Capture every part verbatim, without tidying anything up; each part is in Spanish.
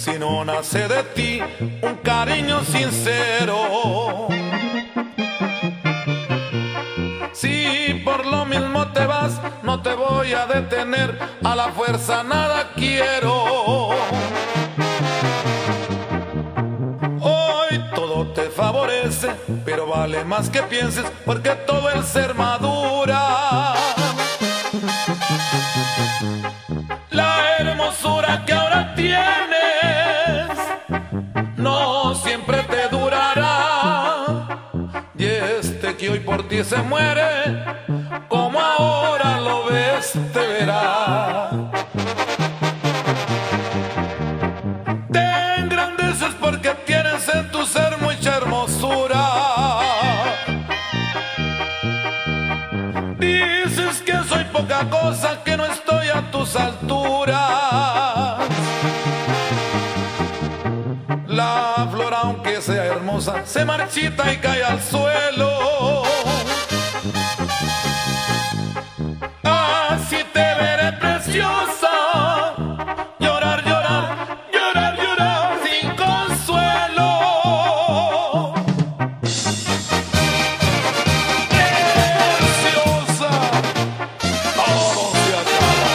si no nace de ti un cariño sincero. Si por lo mismo te vas, no te voy a detener, a la fuerza nada quiero. Hoy todo te favorece, pero vale más que pienses, porque todo el ser madura. La hermosura que ahora tienes no siempre te durará, y este que hoy por ti se muere, como ahora lo ves, te verá. Te engrandeces porque tienes en tu ser mucha hermosura. Dices que soy poca cosa, que no estoy a tus alturas. La flor, aunque sea hermosa, se marchita y cae al suelo. Así te veré preciosa, llorar, llorar, llorar, llorar sin consuelo. Preciosa, todo se acaba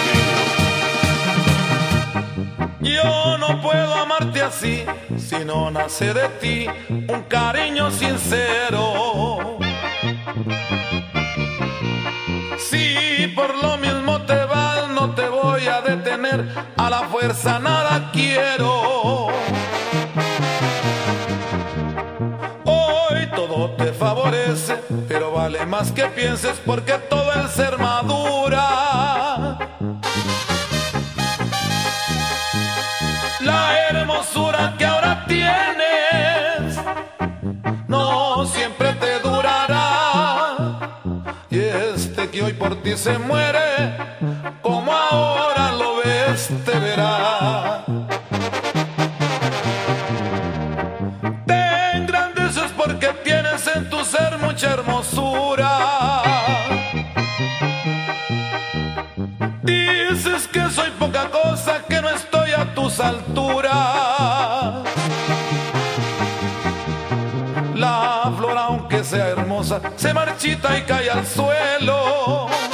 contigo. Yo no puedo amarte así, si no nace de ti un cariño sincero. Si por lo mismo te vas, no te voy a detener, a la fuerza nada quiero. Hoy todo te favorece, pero vale más que pienses, porque todo el ser madura. La hermosura que ahora tienes no siempre te durará, y este que hoy por ti se muere, como ahora lo ves, te verá. Te engrandeces porque tienes en tu ser mucha hermosura. Dices que soy poca cosa, que no estoy a tus alturas. La flor, aunque sea hermosa, se marchita y cae al suelo.